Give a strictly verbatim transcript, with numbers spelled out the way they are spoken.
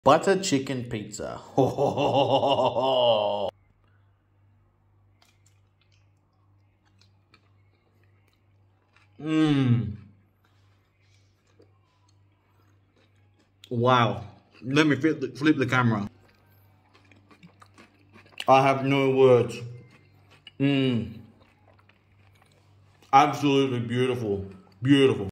Butter chicken pizza. Mmm. Wow. Let me flip the, flip the camera. I have no words. Mmm. Absolutely beautiful. Beautiful.